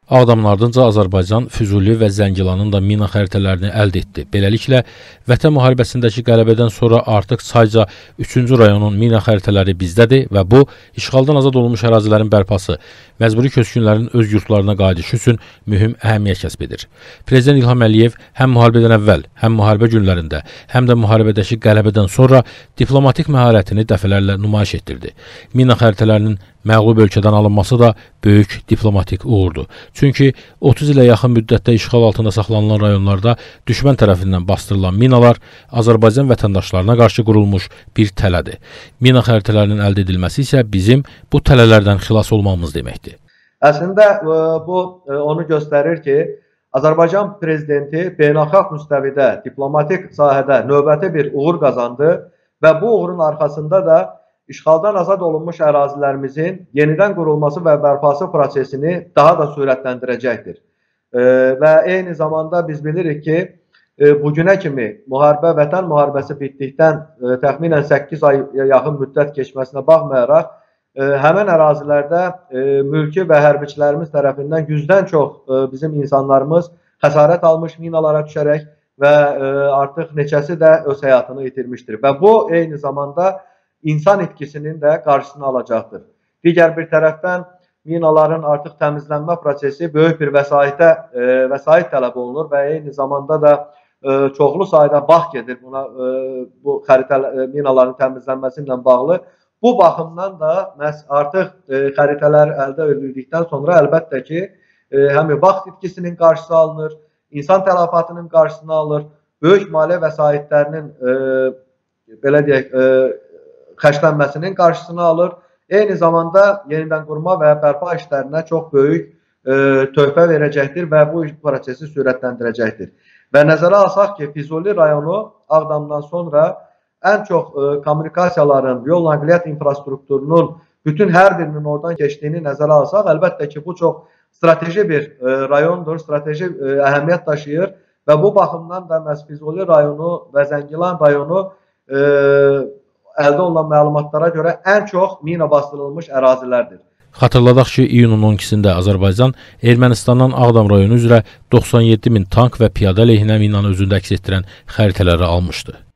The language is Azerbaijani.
Ağdamın ardınca Azərbaycan Füzuli və Zəngilanın da mina xəritələrini əldə etdi. Beləliklə, Vətən müharibəsindəki qələbədən sonra artıq sayca 3-cü rayonun mina xəritələri bizdədir və bu, işğaldan azad olunmuş ərazilərin bərpası, məcburi köçkünlərin öz yurtlarına qayıdışı üçün mühüm əhəmiyyət kəsb edir. Prezident İlham Əliyev həm müharibədən əvvəl, həm müharibə günlərində, həm də müharibədəki qələbədən sonra diplomatik məharətini dəfələrlə nümayiş etdirdi. Mina xəritələrinin məğlub ölkədən alınması da böyük diplomatik uğurdur. Çünki 30 ilə yaxın müddətdə işğal altında saxlanılan rayonlarda düşmən tərəfindən bastırılan minalar Azərbaycan vətəndaşlarına qarşı qurulmuş bir tələdir. Mina xəritələrinin əldə edilməsi isə bizim bu tələlərdən xilas olmamız deməkdir. Əslində bu onu göstərir ki, Azərbaycan prezidenti beynəlxalq müstəvidə, diplomatik sahədə növbəti bir uğur qazandı və bu uğurun arxasında da İşğaldan azad olunmuş ərazilərimizin yenidən qurulması və bərpası prosesini daha da sürətləndirəcəkdir. Və eyni zamanda biz bilirik ki, bugünə kimi vətən müharibəsi bitdikdən təxminən 8 ay yaxın müddət keçməsinə baxmayaraq, həmin ərazilərdə mülki və hərbiçilərimiz tərəfindən 100-dən çox bizim insanlarımız xəsarət almış minalara düşərək və artıq neçəsi də öz həyatını itirmişdir. Və bu eyni zamanda insan itkisinin də qarşısını alacaqdır. Digər bir tərəfdən minaların artıq təmizlənmə prosesi böyük bir vəsait tələb olunur və eyni zamanda da çoxlu sayda vaxt gedir buna, bu minaların təmizlənməsi ilə bağlı. Bu baxımdan da artıq xəritələr əldə edildikdən sonra əlbəttə ki, həm vaxt itkisinin qarşısı alınır, insan tələfatının qarşısını alır, böyük maliyyə vəsaitlərinin belə deyək, xərclənməsinin qarşısını alır. Eyni zamanda yenidən qurma və bərpa işlərinə çox böyük töhfə verəcəkdir və bu prosesi sürətləndirəcəkdir. Və nəzərə alsaq ki, Füzuli rayonu Ağdamdan sonra ən çox kommunikasiyaların, yol nəqliyyat infrastrukturunun bütün hər birinin oradan keçdiyini nəzərə alsaq, əlbəttə ki, bu çox strateji bir rayondur, strateji əhəmiyyət daşıyır və bu baxımdan da məhz Füzuli rayonu və Zəngilan rayonu əldə olunan məlumatlara görə ən çox mina bastırılmış ərazilərdir. Xatırladaq ki, iyunun 12-sində Azərbaycan Ermənistandan Ağdam rayonu üzrə 97 min tank və piyada əleyhinə minanı özündə əks etdirən xəritələri almışdı.